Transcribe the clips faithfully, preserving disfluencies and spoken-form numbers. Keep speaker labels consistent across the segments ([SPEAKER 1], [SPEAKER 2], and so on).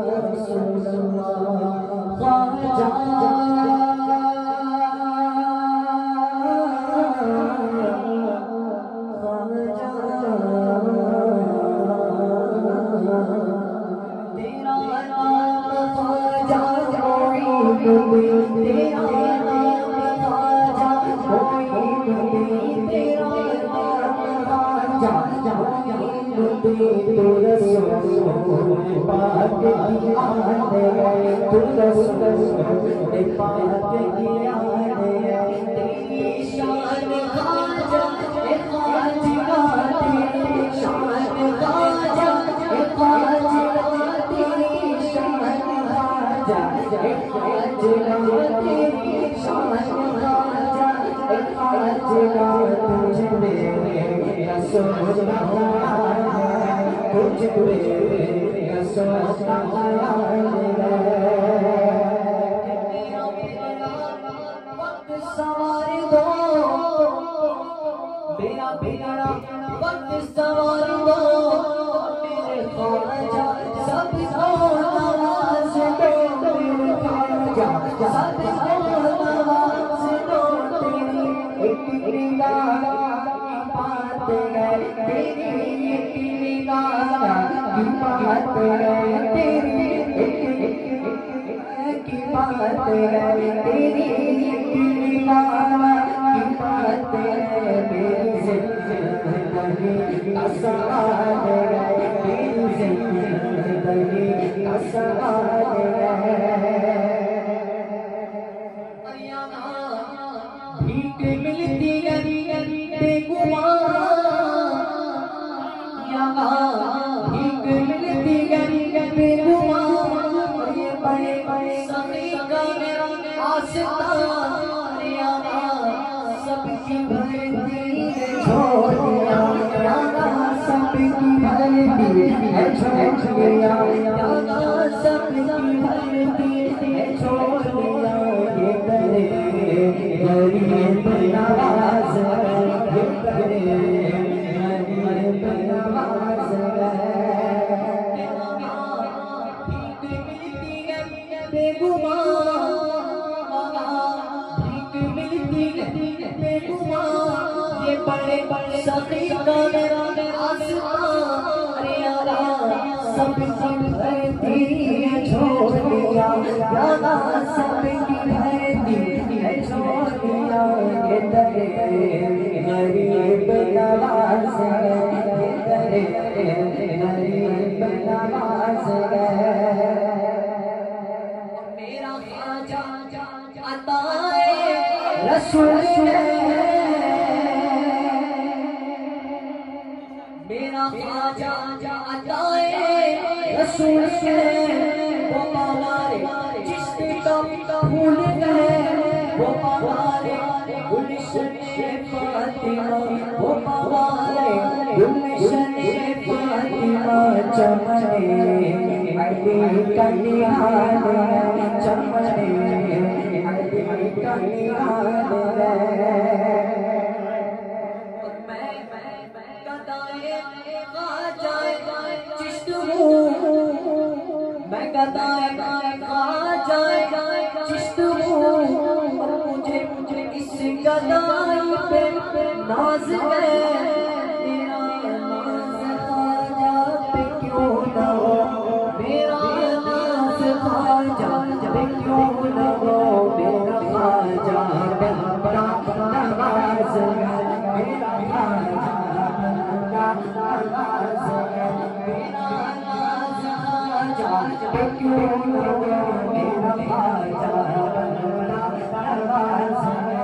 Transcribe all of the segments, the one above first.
[SPEAKER 1] रसूल अल्लाह ख्वाजा बेड़ा बेड़ा वक्त सवार दो मेरे ख्वाजा सबको नवाज दो मेरे ख्वाजा सबको नवाज दो तेरी एक निगाह की बात है तेरी एक निगाह की बात है तेरी एक की बात है तेरी एक निगाह की बात है मेरी जिंदगी का सवाल है मेरी जिंदगी का सवाल है। भीख मिलती है बेगुमान यहाँ भीख मिलती है बेगुमान ये बड़े बड़े सभी का आस्तान यहाँ सबकी भरती है छोड़िया यहाँ सबकी भरती है छोड़िया यहाँ सबकी भरती है छोड़िया ये करे गरीब नवाज ये करे गरीब नवाज भीख मिलती है बेगुमान भीख मिलती है बेगुमान ये बड़े बड़े सखी का मेरा आस्तान यारा सबकी भरती है छोड़िया यहाँ सबकी भरती है छोड़िया ये दरे गरीब नवाज ये दरे गरीब नवाज मेरा ख्वाजा अताए रसूल मेरा ख्वाजा अताए रसूल वो हमारे जिसके तो भूल गए वो हमारे गुलशन फातिमा वो हमारे गुलशन फातिमा चमने अली का निहाल चमने अली का निहाल मैं गदाए खा जाए चिश्त हूँ और मुझे मुझे इस गदाई पे नाज है मेरा नाज ख्वाजा पे क्यों न हो मेरा नाज ख्वाजा पे क्यों न हो मेरा ख्वाजा बंदा नवाज है मेरा ख्वाजा बंदा नवाज है मेरा क्यों मेरा ख्वाजा बंदा नवाज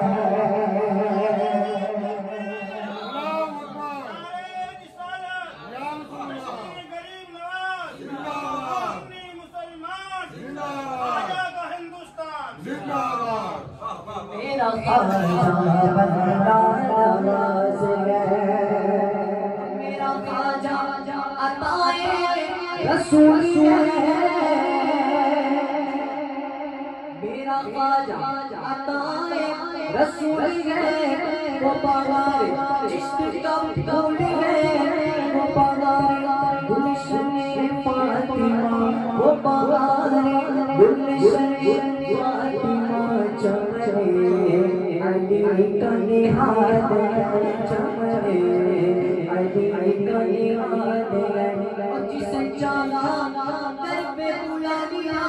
[SPEAKER 1] मेरा ख्वाजा बंदा नवाज मेरा ख्वाजा अताए रसूल मेरा ख्वाजा अताए रसूल है वो हमारे जिश्क का फूल है वो हमारे गुलशन फातिमा वो बहारे गुलशन फातिमा चमने अली का निहार चमने अली का निहार और जिसे चाहा दर पे बुला लिया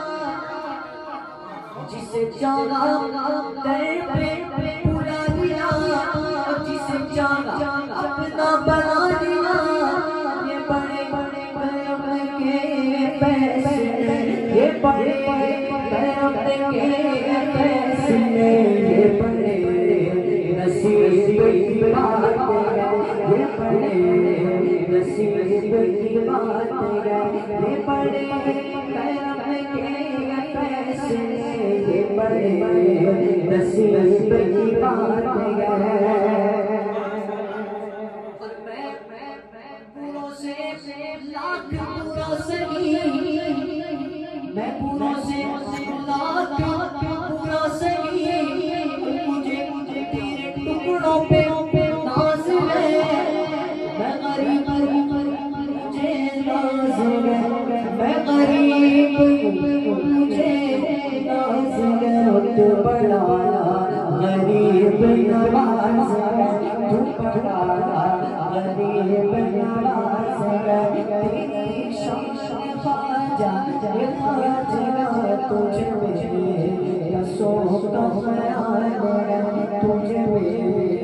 [SPEAKER 1] जिसे चाहा दर पे बुला लिया और जिसे चाहा अपना बना लिया ये बड़े बड़े करम के पैसे ये बड़े करम के पैसे ये बड़े नसीब की बात है ये बड़े नसीब की बात है ये बड़े करम के पैसे ये बड़े नसीब की बात है। और मैं बुरों से लाख बुरा सही मैं बुरों से लाख बुरा सही मुझे मुझे तेरे टुकड़ों पे नाज है मैं गरीब मुझे नाज है मैं गरीब मुझे नाज है तू बड़ा गरीब नवाज है तू बड़ा गरीब नवाज है तेरी शान ख्वाजा ये ख्वाजा तुझे मेरे रसों का ख्याल है तुझे मेरे